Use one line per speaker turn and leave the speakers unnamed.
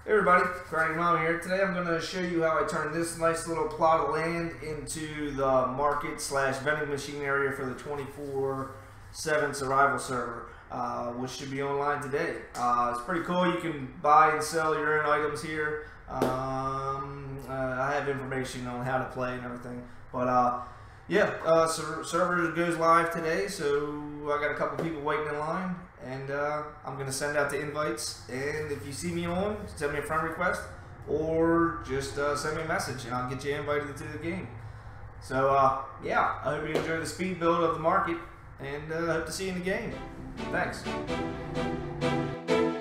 Hey everybody, Grinding Mom here. Today I'm going to show you how I turn this nice little plot of land into the market slash vending machine area for the 24/7 survival server, which should be online today. It's pretty cool. You can buy and sell your own items here. I have information on how to play and everything, but server goes live today, so I got a couple people waiting in line, and I'm going to send out the invites, and if you see me on, send me a friend request, or just send me a message, and I'll get you invited into the game. So, I hope you enjoy the speed build of the market, and hope to see you in the game. Thanks.